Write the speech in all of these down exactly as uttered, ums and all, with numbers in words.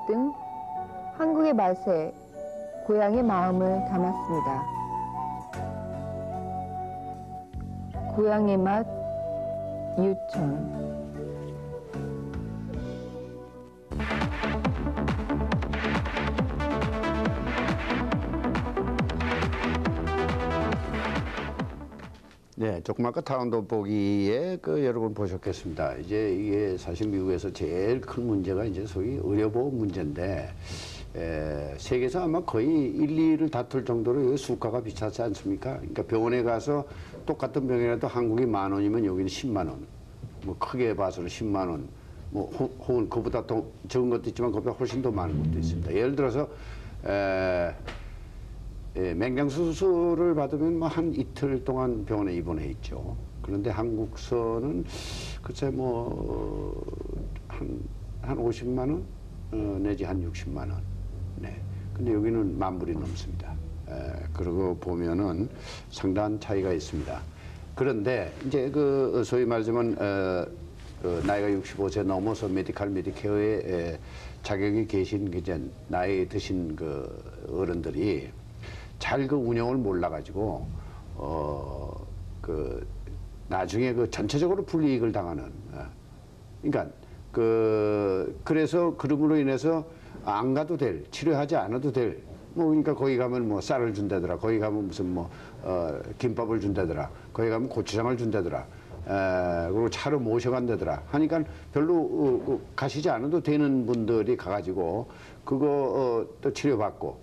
등 한국의 맛에 고향의 마음을 담았습니다. 고향의 맛 유천. 네, 조금 아까 타운 돋보기에 그 여러분 보셨겠습니다. 이제 이게 사실 미국에서 제일 큰 문제가 이제 소위 의료보험 문제인데, 에, 세계에서 아마 거의 일, 이를 다툴 정도로 수가가 비싸지 않습니까? 그러니까 병원에 가서 똑같은 병이라도 한국이 만 원이면 여기는 십만 원. 뭐 크게 봐서는 십만 원. 뭐 혹은 그보다 더 적은 것도 있지만 그보다 훨씬 더 많은 것도 있습니다. 예를 들어서 에, 예, 맹장 수술을 받으면 뭐 한 이틀 동안 병원에 입원해 있죠. 그런데 한국서는 글쎄 뭐 한 한 오십만 원 어, 내지 한 육십만 원. 네. 근데 여기는 만 불이 넘습니다. 에, 그러고 보면은 상당한 차이가 있습니다. 그런데 이제 그 소위 말하자면 어, 그 나이가 육십오 세 넘어서 메디칼 메디케어에 에, 자격이 계신 이제 나이 드신 그 어른들이 잘 그 운영을 몰라가지고, 어, 그, 나중에 그 전체적으로 불이익을 당하는, 어. 그러니까, 그, 그래서 그름으로 인해서 안 가도 될, 치료하지 않아도 될, 뭐, 그러니까 거기 가면 뭐 쌀을 준다더라, 거기 가면 무슨 뭐, 어, 김밥을 준다더라, 거기 가면 고추장을 준다더라, 에, 그리고 차로 모셔간다더라 하니까 별로 어, 어, 가시지 않아도 되는 분들이 가가지고, 그거 어, 또 치료받고,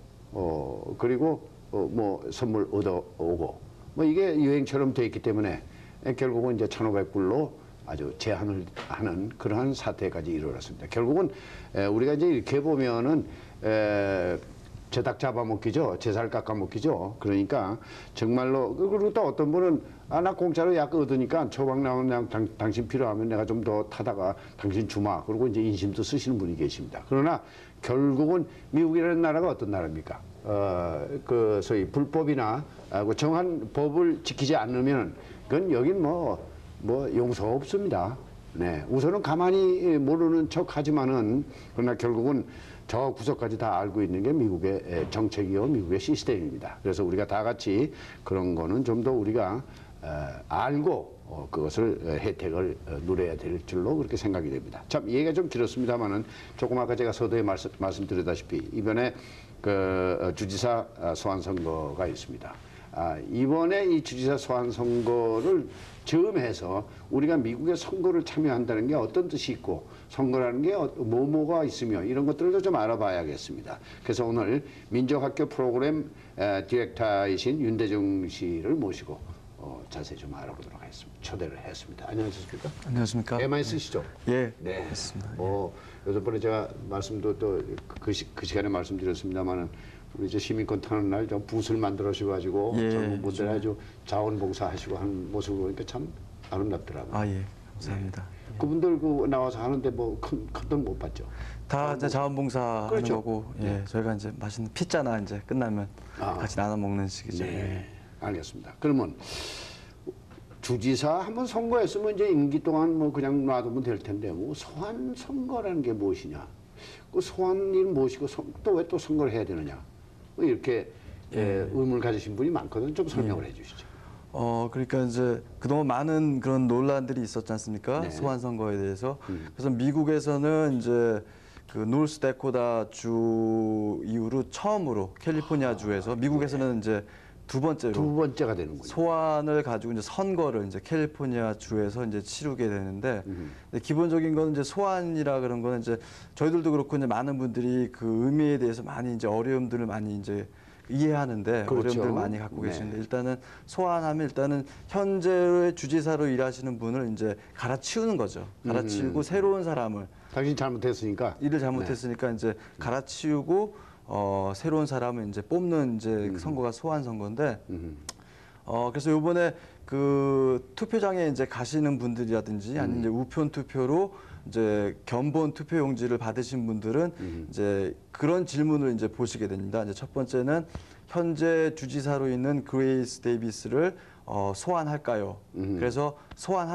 어, 그리고 어, 뭐 선물 얻어오고 뭐 이게 유행처럼 돼 있기 때문에 결국은 이제 천오백 불로 아주 제한을 하는 그러한 사태까지 이르렀습니다. 결국은 에, 우리가 이제 이렇게 보면은 에, 제닭 잡아먹기죠. 제살 깎아먹기죠. 그러니까 정말로 그리고 또 어떤 분은 아, 나 공짜로 약 얻으니까 처방 나오면 그냥 당, 당신 필요하면 내가 좀 더 타다가 당신 주마. 그리고 이제 인심도 쓰시는 분이 계십니다. 그러나 결국은 미국이라는 나라가 어떤 나라입니까? 어, 그 소위 불법이나 아, 그 정한 법을 지키지 않으면 그건 여긴 뭐, 뭐 용서가 없습니다. 네, 우선은 가만히 모르는 척 하지만은 그러나 결국은 저 구석까지 다 알고 있는 게 미국의 정책이요, 미국의 시스템입니다. 그래서 우리가 다 같이 그런 거는 좀 더 우리가 어, 알고 어, 그것을 어, 혜택을 어, 누려야 될 줄로 그렇게 생각이 됩니다. 참 얘기가 좀 길었습니다만은 조금 아까 제가 서두에 말씀, 말씀드렸다시피 이번에 그 어, 주지사 소환 선거가 있습니다. 아, 이번에 이 주지사 소환 선거를 즈음해서 우리가 미국의 선거를 참여한다는 게 어떤 뜻이 있고 선거라는 게 뭐뭐가 있으며 이런 것들을 좀 알아봐야겠습니다. 그래서 오늘 민족학교 프로그램 에, 디렉터이신 윤대중 씨를 모시고 어, 자세히 좀 알아보도록 하겠습니다. 초대를 했습니다. 안녕하십니까? 안녕하십니까? 애 많이 쓰시죠? 예. 네. 맞습니다. 뭐 요즘 번에 제가 말씀도 또 그 그 시간에 말씀드렸습니다만은 우리 이제 시민권 타는 날 좀 붓을 만들어셔가지고 예, 젊은 분들 아주 자원봉사하시고 하는 모습을 보니까 참 아름답더라고요. 아, 예. 감사합니다. 네. 그분들 그 나와서 하는데 뭐 큰 큰 돈 못 받죠? 다 이제 자원봉사 하는 그렇죠. 거고, 예. 네. 저희가 이제 맛있는 피자나 이제 끝나면 아. 같이 나눠 먹는 식이죠. 네. 알겠습니다. 그러면 주지사 한번 선거했으면 이제 임기 동안 뭐 그냥 놔두면 될 텐데 뭐 소환 선거라는 게 무엇이냐? 그 소환 일 무엇이고 또 왜 또 선거를 해야 되느냐? 뭐 이렇게 예. 예, 의문을 가지신 분이 많거든요. 좀 설명을 예. 해주시죠. 어, 그러니까 이제 그동안 많은 그런 논란들이 있었지 않습니까? 네. 소환 선거에 대해서. 음. 그래서 미국에서는 이제 그 노스데코다 주 이후로 처음으로 캘리포니아 아, 주에서 미국에서는 네. 이제 두 번째로 두 번째가 되는군요. 소환을 가지고 이제 선거를 이제 캘리포니아 주에서 이제 치르게 되는데 근데 기본적인 거는 이제 소환이라 그런 거는 이제 저희들도 그렇고 이제 많은 분들이 그 의미에 대해서 많이 이제 어려움들을 많이 이제 이해하는데 그렇죠. 어려움들 많이 갖고 네. 계시는데 일단은 소환하면 일단은 현재의 주지사로 일하시는 분을 이제 갈아치우는 거죠. 갈아치우고 음. 새로운 사람을 당신 잘못했으니까 일을 잘못했으니까 네. 이제 갈아치우고 어, 새로운 사람을 이제 뽑는 이제 음. 선거가 소환 선거인데, 음. 어, 그래서 요번에 그 투표장에 이제 가시는 분들이라든지 아니면 이제 우편 투표로 이제 견본 투표용지를 받으신 분들은 음. 이제 그런 질문을 이제 보시게 됩니다. 이제 첫 번째는 현재 주지사로 있는 그레이스 데이비스를 어, 소환할까요? 음. 그래서 소환하자.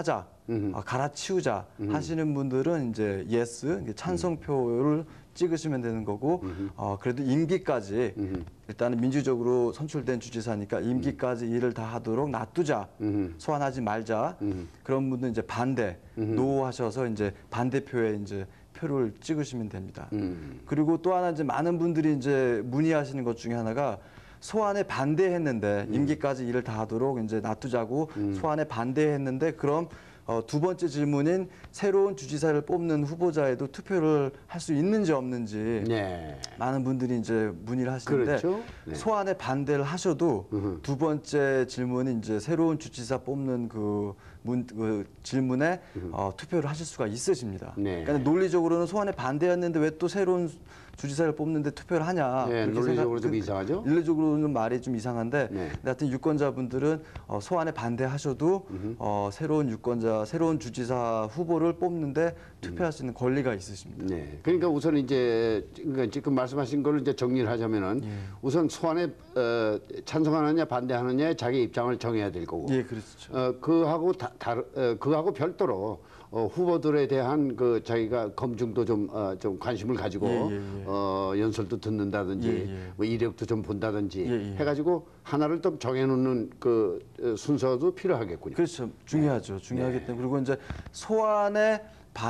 음흠. 어, 갈아치우자 하시는 분들은 이제 예스 이게 찬성표를 찍으시면 되는 거고 어, 그래도 임기까지 음흠. 일단은 민주적으로 선출된 주지사니까 임기까지 일을 다 하도록 놔두자 음흠. 소환하지 말자 음흠. 그런 분들 이제 반대 노 하셔서 이제 반대표에 이제 표를 찍으시면 됩니다. 음. 그리고 또 하나 이제 많은 분들이 이제 문의하시는 것 중에 하나가 소환에 반대했는데 임기까지 일을 다 하도록 이제 놔두자고 소환에 반대했는데 그럼 어, 두 번째 질문인 새로운 주지사를 뽑는 후보자에도 투표를 할 수 있는지 없는지 네. 많은 분들이 이제 문의를 하시는데 그렇죠. 네. 소환에 반대를 하셔도 으흠. 두 번째 질문이 이제 새로운 주지사 뽑는 그, 문, 그 질문에 어, 투표를 하실 수가 있으십니다. 네. 그러니까 논리적으로는 소환에 반대였는데 왜 또 새로운 주지사를 뽑는데 투표를 하냐? 네, 그렇게 논리적으로 생각- 좀 그- 이상하죠? 논리적으로는 말이 좀 이상한데, 네. 근데 하여튼 유권자분들은 어, 소환에 반대하셔도 어, 새로운 유권자, 새로운 주지사 후보를 뽑는데 투표할 수 있는 권리가 있으십니다. 네. 그러니까 우선 이제 그러니까 지금 말씀하신 걸 이제 정리를 하자면은 예. 우선 소환에 어, 찬성하느냐 반대하느냐에 자기 입장을 정해야 될 거고. 예, 그렇죠. 어, 그하고 다, 다르, 어, 그하고 별도로 어, 후보들에 대한 그 자기가 검증도 좀, 어, 좀 관심을 가지고 예, 예, 예. 어, 연설도 듣는다든지 예, 예. 뭐 이력도 좀 본다든지 예, 예. 해가지고 하나를 좀 정해놓는 그 어, 순서도 필요하겠군요. 그렇죠. 중요하죠. 중요하기 때문에. 그리고 이제 소환에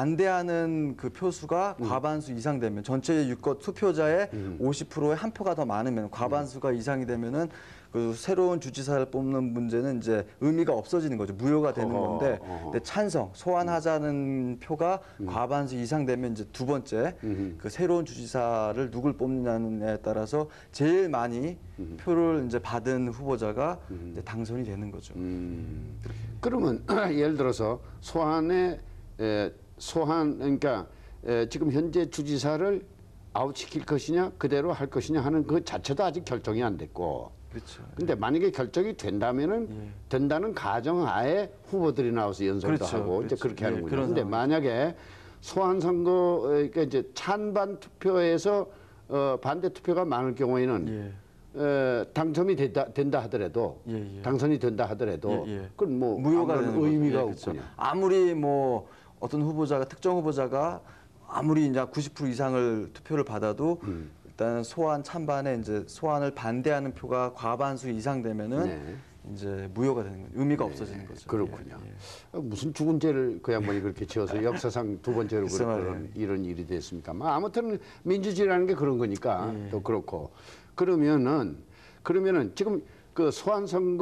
반대하는 그 표수가 과반수 이상 되면 전체 유권 투표자의 오십 퍼센트의 한 표가 더 많으면 과반수가 이상이 되면은 그 새로운 주지사를 뽑는 문제는 이제 의미가 없어지는 거죠. 무효가 되는 어허, 건데 어허. 근데 찬성, 소환하자는 표가 과반수 이상 되면 이제 두 번째 그 새로운 주지사를 누굴 뽑느냐에 따라서 제일 많이 표를 이제 받은 후보자가 이제 당선이 되는 거죠. 음, 그러면 예를 들어서 소환에 에, 소환 그러니까 에, 지금 현재 주지사를 아웃시킬 것이냐 그대로 할 것이냐 하는 그 자체도 아직 결정이 안 됐고. 그렇죠. 근데 만약에 결정이 된다면은 예. 된다는 가정하에 후보들이 나와서 연설도 그렇죠, 하고 이제 그렇죠. 그렇게 예, 하는군요. 그런 근데 상황이죠. 만약에 소환 선거 그러니까 이제 찬반 투표에서 어, 반대 투표가 많을 경우에는 예. 에, 당첨이 된다, 된다 하더라도 예, 예. 당선이 된다 하더라도 예, 예. 그건 뭐 무효가 아무런 되는 의미가 거죠. 예, 그렇죠. 없군요. 아무리 뭐 어떤 후보자가 특정 후보자가 아무리 이제 구십 퍼센트 이상을 투표를 받아도 음. 일단 소환 찬반에 이제 소환을 반대하는 표가 과반수 이상 되면은 네. 이제 무효가 되는 거죠. 의미가 없어지는 거죠. 그렇군요. 예, 예. 아, 무슨 죽은 죄를 그 양반이 그렇게 지어서 역사상 두 번째로 글쎄 그런 말이에요. 이런 일이 됐습니까? 뭐 아무튼 민주주의라는 게 그런 거니까 예. 또 그렇고 그러면은 그러면은 지금 그 소환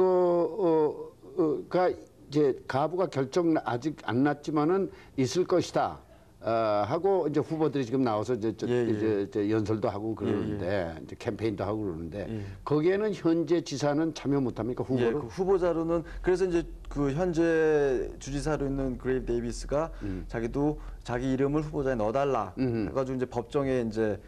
선거가 이제 가부가 결정 아직 안 났지만은 있을 것이다. 어, 하고 이제 후보들이 지금 나와서 이제, 저, 예, 예. 이제, 이제 연설도 하고 그러는데 이제 캠페인도 하고 그러는데 예. 거기에는 현재 지사는 참여 못합니까 예, 후보로? 그 후보자로는 그래서 이제 그 현재 주지사로 있는 그레이브 데이비스가 자기도 자기 이름을 후보자에 넣어달라 음. 해가지고 이제 법정에 이제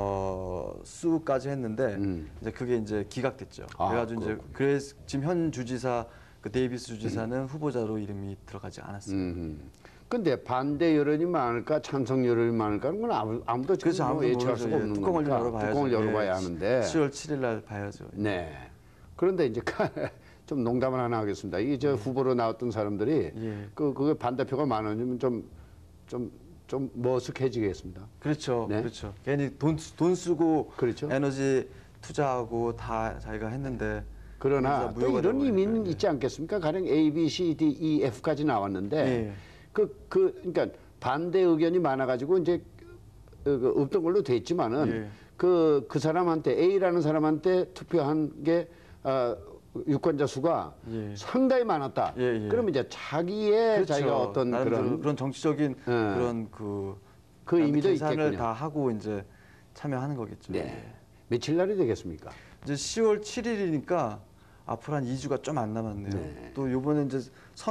어 수까지 했는데 음. 이제 그게 이제 기각됐죠. 아, 그래가지고 이제 그렇군요. 그래서 지금 현 주지사 그 데이비스 주지사는 후보자로 이름이 들어가지 않았습니다. 음. 근데 반대 여론이 많을까 찬성 여론이 많을까 하는 건 아무, 아무도 지금 그래서 뭐 아무도 예측할 모르죠. 수가 예, 없는 뚜껑을 좀 거니까 열어봐야죠. 뚜껑을 열어봐야 예, 하는데 시월 칠일 날 봐야죠. 네. 그런데 이제 좀 농담을 하나 하겠습니다. 이게 저 후보로 나왔던 사람들이 예. 그 그게 반대표가 많으면 좀 좀 좀 머쓱해지겠습니다. 그렇죠, 네. 그렇죠. 괜히 돈, 쓰- 돈 쓰고 그렇죠. 에너지 투자하고 다 자기가 했는데 그러나 그래서 또 무효가 이런 되어버리니까, 의미는 예. 있지 않겠습니까? 가령 A, B, C, D, E, F까지 나왔는데 예. 그 그 그러니까 반대 의견이 많아가지고 이제 그, 그 없던 걸로 됐지만은 예. 그 그 사람한테 A라는 사람한테 투표한 게 어, 유권자 수가 예. 상당히 많았다. 예, 예. 그러면 이제 자기의 그렇죠. 자기가 어떤 나름대로 그런 그런 정치적인 예. 그런 그 그 의미도 계산을 있겠군요. 다 하고 이제 참여하는 거겠죠. 네. 며칠 날이 되겠습니까? 이제 시월 칠일이니까 앞으로 한 이 주가 좀 안 남았네요. 네. 또 요번에 이제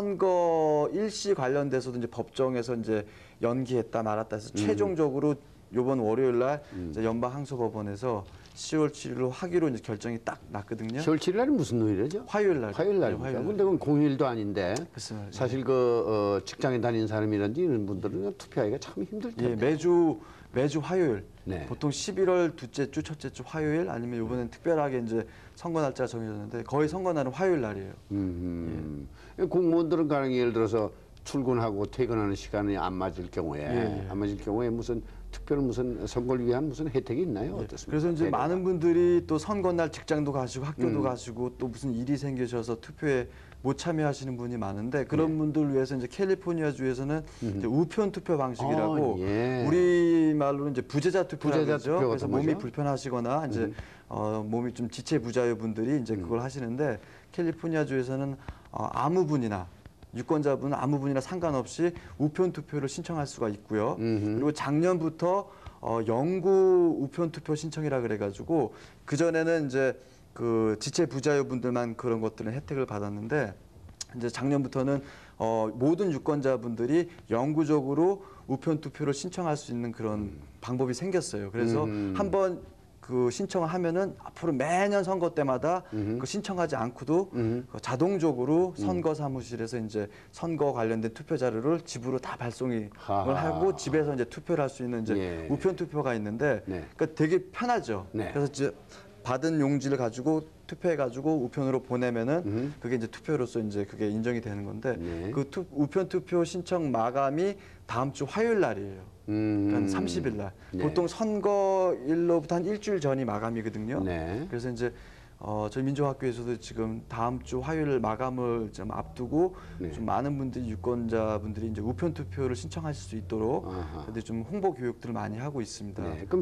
선거 일시 관련돼서도 이제 법정에서 이제 연기했다 말았다 해서 음. 최종적으로 요번 월요일 날 이제 연방 항소법원에서 시월 칠일로 하기로 이제 결정이 딱 났거든요. 시월 칠일 날이 무슨 요일이죠? 화요일 날. 화요일 네, 날입니다. 화요일 날. 근데 그건 공휴일도 아닌데 글쎄 말이에요. 사실 그 어, 직장에 다니는 사람이라든지 이런 분들은 투표하기가 참 힘들 예, 텐데. 매주 매주 화요일. 네. 보통 십일월 둘째 주, 첫째 주 화요일 아니면 이번엔 특별하게 이제 선거 날짜가 정해졌는데 거의 선거 날은 화요일 날이에요. 음, 공무원들은 가령 예를 들어서 출근하고 퇴근하는 시간이 안 맞을 경우에 예, 예. 안 맞을 경우에 무슨 특별 무슨 선거를 위한 무슨 혜택이 있나요? 어떻습니까? 그래서 이제 배려가. 많은 분들이 또 선거날 직장도 가시고 학교도 음. 가시고 또 무슨 일이 생기셔서 투표에 못 참여하시는 분이 많은데 그런 네. 분들을 위해서 이제 캘리포니아 주에서는 이제 우편 투표 방식이라고 어, 예. 우리 말로는 이제 부재자 투표라고 부재자 하죠. 투표가 그래서 어떤 몸이 거죠? 불편하시거나 이제 음. 어, 몸이 좀 지체 부자여분들이 이제 그걸 하시는데 캘리포니아 주에서는 어, 아무 분이나 유권자분은 아무 분이나 상관없이 우편 투표를 신청할 수가 있고요. 음흠. 그리고 작년부터 어, 영구 우편 투표 신청이라 그래가지고 그 전에는 이제 그 지체 부자여분들만 그런 것들은 혜택을 받았는데 이제 작년부터는 어, 모든 유권자분들이 영구적으로 우편 투표를 신청할 수 있는 그런 방법이 생겼어요. 그래서 음. 한번 그 신청을 하면은 앞으로 매년 선거 때마다 그 신청하지 않고도 음흠. 그 자동적으로 선거 사무실에서 이제 선거 관련된 투표 자료를 집으로 다 발송을 하하. 하고 집에서 이제 투표를 할 수 있는 이제 예. 우편 투표가 있는데 네. 그러니까 되게 편하죠. 네. 그래서 이제 받은 용지를 가지고 투표해가지고 우편으로 보내면은 음. 그게 이제 투표로서 이제 그게 인정이 되는 건데 네. 그 투, 우편 투표 신청 마감이 다음 주 화요일 날이에요. 음. 그러니까 삼십 일 날. 네. 보통 선거일로부터 한 일주일 전이 마감이거든요. 네. 그래서 이제 어, 저희 민주학교에서도 지금 다음 주 화요일 마감을 좀 앞두고 네. 좀 많은 분들이 유권자분들이 이제 우편 투표를 신청하실 수 있도록 아하. 근데 좀 홍보 교육들을 많이 하고 있습니다. 네. 그럼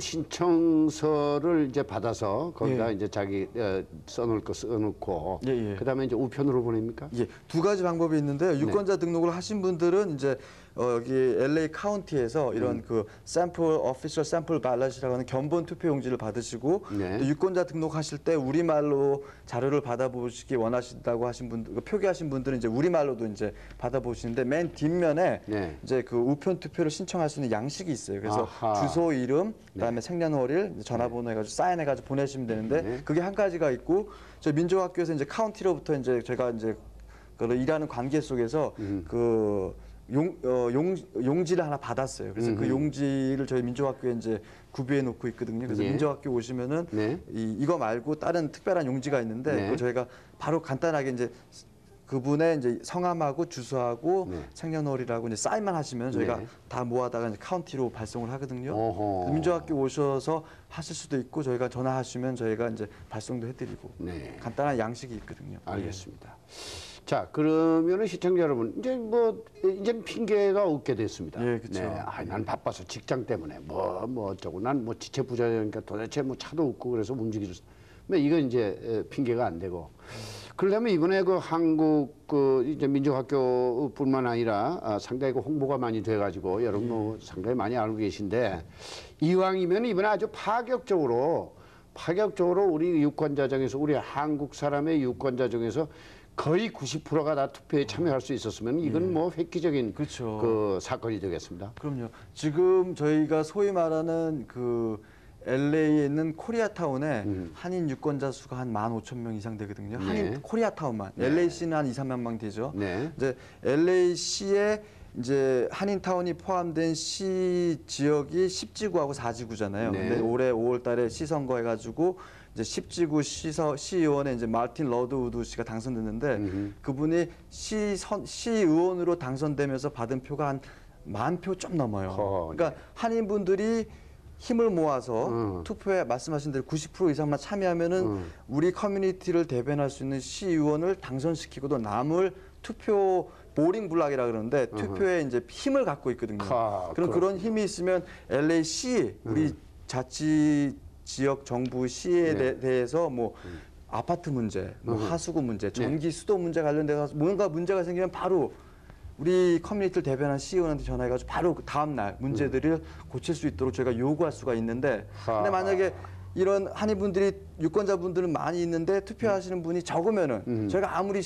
신청서를 이제 받아서 거기다 예. 이제 자기 어, 써놓을 거 써놓고 예, 예. 그다음에 이제 우편으로 보냅니까? 예, 두 가지 방법이 있는데요. 유권자 등록을 하신 분들은 이제 어, 여기 엘에이 카운티에서 이런 그 샘플 오피셜 샘플 발럿이라고 하는 견본 투표 용지를 받으시고 네. 또 유권자 등록하실 때 우리말로 자료를 받아보시기 원하신다고 하신 분들 그 표기하신 분들은 이제 우리말로도 이제 받아보시는데 맨 뒷면에 네. 이제 그 우편 투표를 신청할 수 있는 양식이 있어요. 그래서 아하. 주소, 이름, 그다음에 생년월일, 전화번호 해가지고 사인해가지고 보내시면 되는데 네. 그게 한 가지가 있고 저희 민주학교에서 이제 카운티로부터 이제 제가 이제 그 일하는 관계 속에서 그 용, 어, 용, 용지를 하나 받았어요. 그래서 그 용지를 저희 민주학교에 이제 구비해 놓고 있거든요. 그래서 네. 민주학교 오시면은 네. 이, 이거 말고 다른 특별한 용지가 있는데 네. 그걸 저희가 바로 간단하게 이제 그분의 이제 성함하고 주소하고 네. 생년월일하고 이제 사인만 하시면 저희가 네. 다 모아다가 이제 카운티로 발송을 하거든요. 어허. 그래서 민주학교 오셔서 하실 수도 있고 저희가 전화하시면 저희가 이제 발송도 해드리고 네. 간단한 양식이 있거든요. 알겠습니다. 자, 그러면은 시청자 여러분, 이제 뭐, 이제 핑계가 없게 됐습니다. 예, 그쵸. 네. 아, 난 바빠서 직장 때문에 뭐, 뭐 어쩌고, 난 뭐 지체 부자니까 도대체 뭐 차도 없고 그래서 움직일 수, 뭐 이건 이제 에, 핑계가 안 되고. 그러려면 이번에 그 한국 그 이제 민주학교뿐만 아니라 아, 상당히 그 홍보가 많이 돼가지고 여러분 뭐 상당히 많이 알고 계신데 이왕이면 이번에 아주 파격적으로 파격적으로 우리 유권자 중에서 우리 한국 사람의 유권자 중에서 거의 구십 퍼센트가 다 투표에 참여할 수 있었으면 이건 뭐 획기적인 그렇죠. 그 사건이 되겠습니다. 그럼요. 지금 저희가 소위 말하는 그 엘에이에 있는 코리아타운에 한인 유권자 수가 한 만 오천 명 이상 되거든요. 한인 네. 코리아타운만. 엘에이시는 한 이삼만 명 되죠. 네. 이제 엘에이시에 이제 한인타운이 포함된 시 지역이 십 지구하고 사 지구잖아요. 네. 근데 올해 오월 달에 시선거 해가지고 이제 십 지구 시서, 시의원에 이제 마틴 러드우드 씨가 당선됐는데 음흠. 그분이 시선, 시의원으로 당선되면서 받은 표가 한 만 표 좀 넘어요. 허, 네. 그러니까 한인분들이 힘을 모아서 음. 투표에 말씀하신 대로 구십 퍼센트 이상만 참여하면은 음. 우리 커뮤니티를 대변할 수 있는 시의원을 당선시키고도 남을 투표 보링 블락이라 그러는데 투표에 이제 힘을 갖고 있거든요. 아, 그럼 그런 힘이 있으면 엘에이시 우리 자치 지역 정부 시에 네. 대, 대해서 뭐 아파트 문제, 뭐 하수구 문제, 전기 수도 문제 관련돼서 뭔가 문제가 생기면 바로 우리 커뮤니티를 대변한 시의원한테 전화해가지고 바로 그 다음 날 문제들을 고칠 수 있도록 저희가 요구할 수가 있는데 근데 만약에 이런 한인분들이 유권자분들은 많이 있는데 투표하시는 분이 적으면은 저희가 아무리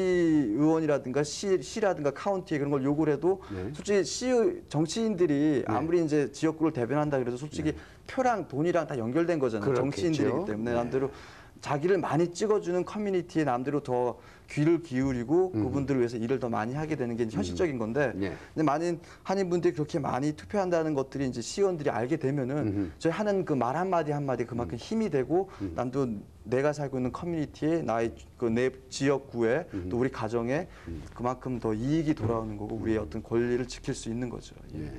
시의원이라든가 시, 시라든가 카운티에 그런 걸 요구를 해도 네. 솔직히 시 정치인들이 아무리 이제 지역구를 대변한다 그래도 솔직히 표랑 돈이랑 다 연결된 거잖아요. 그렇겠죠. 정치인들이기 때문에 네. 남대로 자기를 많이 찍어주는 커뮤니티에 남대로 더 귀를 기울이고 그분들을 위해서 일을 더 많이 하게 되는 게 이제 현실적인 건데 네. 근데 많은 한인분들이 그렇게 많이 투표한다는 것들이 이제 시의원들이 알게 되면은 저희 하는 그 말 한마디 한마디 그만큼 힘이 되고 남도 내가 살고 있는 커뮤니티에 나의 그 내 지역구에 또 우리 가정에 그만큼 더 이익이 돌아오는 거고 우리의 어떤 권리를 지킬 수 있는 거죠. 예.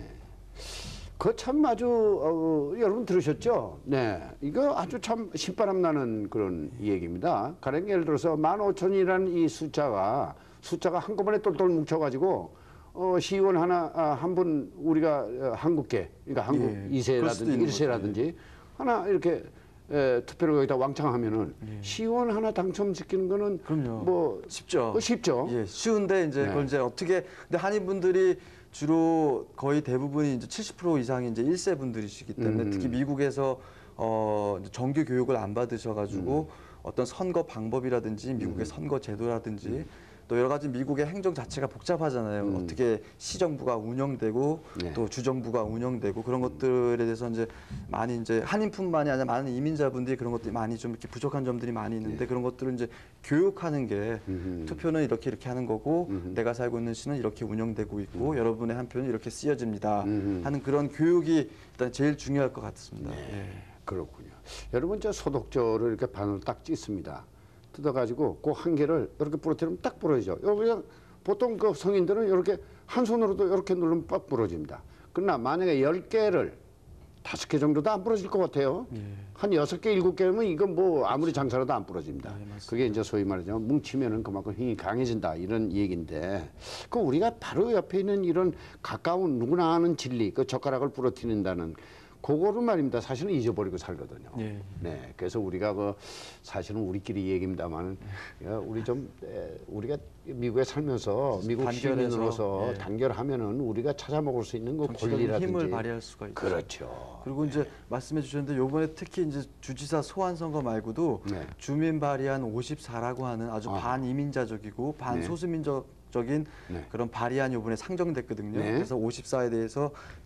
그 참 아주 어, 여러분 들으셨죠? 네, 이거 아주 참 신바람 나는 그런 얘기입니다. 가령 예를 들어서 만 오천이라는 이 숫자가 숫자가 한꺼번에 똘똘 뭉쳐가지고 어, 시의원 하나 아, 한 분 우리가 어, 한국계 그러니까 한국 예, 이 그럴 수도 세라든지 있는 일 세라든지 하나 이렇게 에, 투표를 여기다 왕창하면은 시의원 하나 당첨시키는 거는 그럼요. 뭐 쉽죠. 어, 쉽죠. 예, 쉬운데 이제 네. 그걸 이제 어떻게 근데 한인분들이 주로 거의 대부분이 이제 칠십 퍼센트 이상이 이제 일 세 분들이시기 때문에 음. 특히 미국에서 어 이제 정규 교육을 안 받으셔가지고 음. 어떤 선거 방법이라든지 미국의 선거 제도라든지 또 여러 가지 미국의 행정 자체가 복잡하잖아요. 음. 어떻게 시정부가 운영되고 네. 또 주정부가 운영되고 그런 것들에 대해서 이제 많이 이제 한인뿐만이 아니라 많은 이민자분들이 그런 것들이 많이 좀 이렇게 부족한 점들이 많이 있는데 그런 것들을 이제 교육하는 게 네. 음흠. 투표는 이렇게 이렇게 하는 거고 내가 살고 있는 시는 이렇게 운영되고 있고 여러분의 한 표는 이렇게 쓰여집니다 음흠. 하는 그런 교육이 일단 제일 중요할 것 같습니다. 네. 예. 그렇군요. 여러분 저 소독조를 이렇게 반으로 딱 찢습니다. 뜯어가지고 그 한 개를 이렇게 부러뜨리면 딱 부러지죠. 그냥 보통 그 성인들은 이렇게 한 손으로도 이렇게 누르면 빡 부러집니다. 그러나 만약에 열 개를 다섯 개 정도도 안 부러질 것 같아요. 예. 한 여섯 개, 일곱 개면 이건 뭐 아무리 장사라도 안 부러집니다. 네, 맞습니다. 그게 이제 소위 말하자면 뭉치면은 그만큼 힘이 강해진다 이런 얘기인데 그 우리가 바로 옆에 있는 이런 가까운 누구나 아는 진리, 그 젓가락을 부러뜨린다는 그거를 말입니다. 사실은 잊어버리고 살거든요. 예. 네, 그래서 우리가 그 사실은 우리끼리 얘기입니다만 우리 좀 에, 우리가 미국에 살면서 미국 단결해서, 시민으로서 예. 단결하면은 우리가 찾아먹을 수 있는 그 정치적인 권리라든지 힘을 발휘할 수가 있죠. 그렇죠. 그리고 이제 말씀해 주셨는데 요번에 특히 이제 주지사 소환 선거 말고도 네. 주민 발의안 오십사라고 하는 아주 아. 반이민자적이고 반소수민족적인 네. 그런 발의안이 요번에 상정됐거든요. 네. 그래서 오십사에 대해서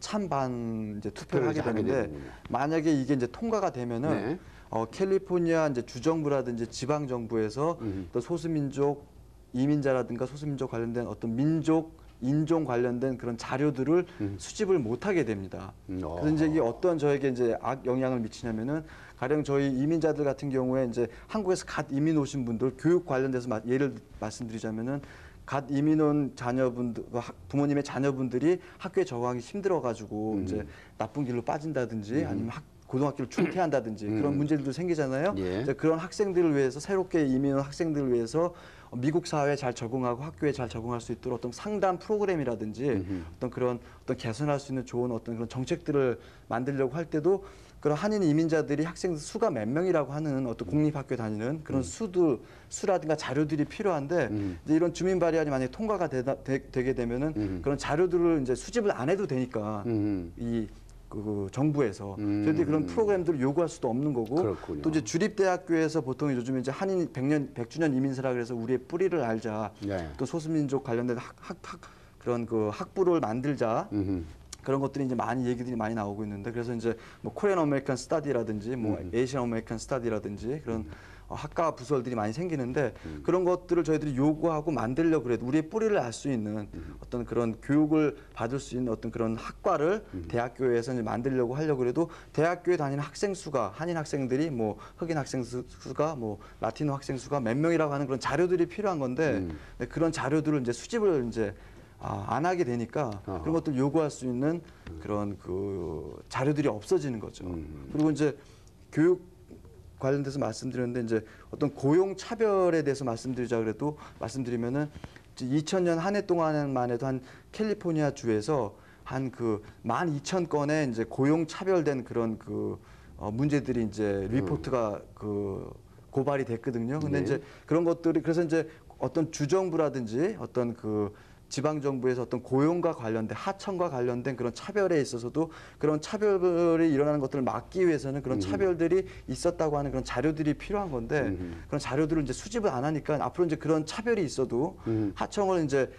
찬반 이제 투표를 하게 투표를 하게 되는데 되는군요. 만약에 이게 이제 통과가 되면은 네. 어, 캘리포니아 이제 주정부라든지 지방 정부에서 음. 또 소수민족 이민자라든가 소수민족 관련된 어떤 민족 인종 관련된 그런 자료들을 수집을 못하게 됩니다. 음, 어. 그래서 이제 이게 어떤 저에게 이제 악 영향을 미치냐면은 가령 저희 이민자들 같은 경우에 이제 한국에서 갓 이민 오신 분들 교육 관련돼서 마- 예를 말씀드리자면은 갓 이민 온 자녀분들 그 학- 부모님의 자녀분들이 학교에 적응하기 힘들어가지고 음. 이제 나쁜 길로 빠진다든지 아니면 학 고등학교를 중퇴한다든지 음. 그런 문제들도 생기잖아요. 예. 이제 그런 학생들을 위해서 새롭게 이민 온 학생들을 위해서 미국 사회에 잘 적응하고 학교에 잘 적응할 수 있도록 어떤 상담 프로그램이라든지 어떤 그런 어떤 개선할 수 있는 좋은 어떤 그런 정책들을 만들려고 할 때도 그런 한인 이민자들이 학생 수가 몇 명이라고 하는 어떤 공립학교 다니는 그런 수들 수라든가 자료들이 필요한데 이제 이런 주민 발의안이 만약에 통과가 되다, 되, 게 되면은 그런 자료들을 이제 수집을 안 해도 되니까 음. 이 그 정부에서 음. 저희들이 그런 프로그램들을 요구할 수도 없는 거고 그렇군요. 또 이제 주립대학교에서 보통 요즘 이제 한인 백 년 백 주년 이민세라 그래서 우리의 뿌리를 알자 네. 또 소수민족 관련된 학, 학, 학 그런 그 학부를 만들자 음흠. 그런 것들이 이제 많이 얘기들이 많이 나오고 있는데 그래서 이제 뭐 코리안 아메리칸 스타디라든지 뭐 에이시안 아메리칸 스타디라든지 그런 어, 학과 부설들이 많이 생기는데 그런 것들을 저희들이 요구하고 만들려고 그래도 우리의 뿌리를 알 수 있는 어떤 그런 교육을 받을 수 있는 어떤 그런 학과를 대학교에서 이제 만들려고 하려고 그래도 대학교에 다니는 학생 수가 한인 학생들이 뭐 흑인 학생 수- 수가 뭐 라티노 학생 수가 몇 명이라고 하는 그런 자료들이 필요한 건데 네, 그런 자료들을 이제 수집을 이제 아, 안 하게 되니까 어허. 그런 것들 요구할 수 있는 그런 그 자료들이 없어지는 거죠. 그리고 이제 교육 관련돼서 말씀드렸는데 이제 어떤 고용 차별에 대해서 말씀드리자 그래도 말씀드리면은 이천 년 한 해 동안만 해도 한 캘리포니아 주에서 한 그 만 이천 건의 이제 고용 차별된 그런 그 어, 문제들이 이제 리포트가 그 고발이 됐거든요. 근데 네. 이제 그런 것들이 그래서 이제 어떤 주정부라든지 어떤 그 지방 정부에서 어떤 고용과 관련된 하청과 관련된 그런 차별에 있어서도 그런 차별이 일어나는 것들을 막기 위해서는 그런 차별들이 있었다고 하는 그런 자료들이 필요한 건데 그런 자료들을 이제 수집을 안 하니까 앞으로 이제 그런 차별이 있어도 하청을 이제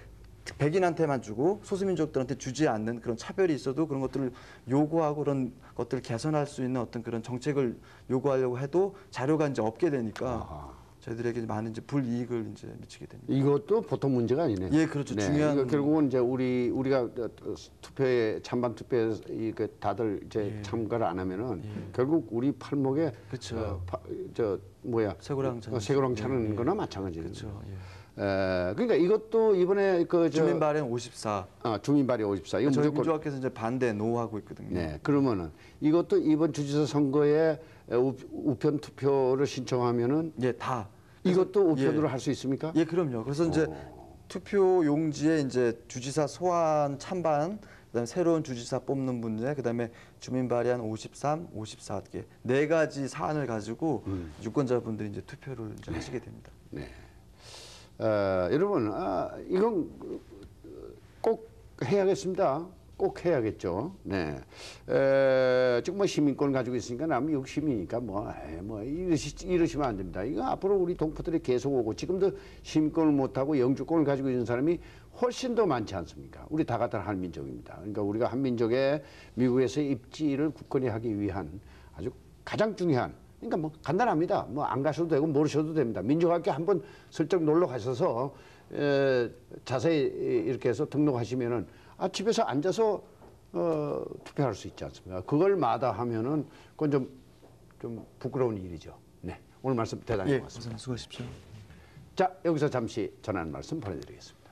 백인한테만 주고 소수민족들한테 주지 않는 그런 차별이 있어도 그런 것들을 요구하고 그런 것들을 개선할 수 있는 어떤 그런 정책을 요구하려고 해도 자료가 이제 없게 되니까 아하. 저희들에게 많은 이제 불이익을 이제 미치게 됩니다. 이것도 보통 문제가 아니네. 예, 그렇죠. 중요한- 이거 결국은 이제 우리 우리가 투표에 찬반 투표에 이그 다들 이제 예. 참가를 안 하면은 예. 결국 우리 팔목에 그쵸. 어, 파- 저 뭐야 쇠고랑 차는 어, 쇠고랑 예, 차는 예. 거나 마찬가지죠. 그렇죠. 예. 에, 그러니까 이것도 이번에 그저 주민 발행 오십사. 아, 주민 발의 오십사 이거 저희 무조건 민주화께서 이제 반대 노하고 있거든요. 네. 그러면은 이것도 이번 주지사 선거에 우, 우편 투표를 신청하면은 예, 다. 이것도 우편으로 예. 할 수 있습니까? 예, 그럼요. 그래서 이제 투표 용지에 이제 주지사 소환 찬반, 그다음에 새로운 주지사 뽑는 문제, 그다음에 주민 발의안 오십삼, 오십사 개 네 가지 사안을 가지고 음. 유권자분들이 이제 투표를 이제 하시게 됩니다. 네. 어, 여러분, 아, 이건 꼭 해야겠습니다. 꼭 해야겠죠. 네. 에, 지금 뭐 시민권 가지고 있으니까 남 미국 시민이니까 뭐, 에이, 뭐 이러시, 이러시면 안 됩니다. 이거 앞으로 우리 동포들이 계속 오고 지금도 시민권을 못하고 영주권을 가지고 있는 사람이 훨씬 더 많지 않습니까? 우리 다 같은 한민족입니다. 그러니까 우리가 한민족의 미국에서의 입지를 굳건히 하기 위한 아주 가장 중요한 그러니까 뭐 간단합니다. 뭐 안 가셔도 되고 모르셔도 됩니다. 민족학교 한번 슬쩍 놀러 가셔서 에, 자세히 이렇게 해서 등록하시면은 아 집에서 앉아서 어, 투표할 수 있지 않습니까? 그걸 마다하면은 그건 좀, 좀 부끄러운 일이죠. 네, 오늘 말씀 대단히 예, 고맙습니다. 우선 수고하십시오. 자, 여기서 잠시 전하는 말씀 보내드리겠습니다.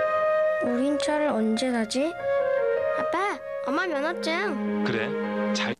우린 차를 언제 사지? 아빠, 엄마 면허증. 그래, 잘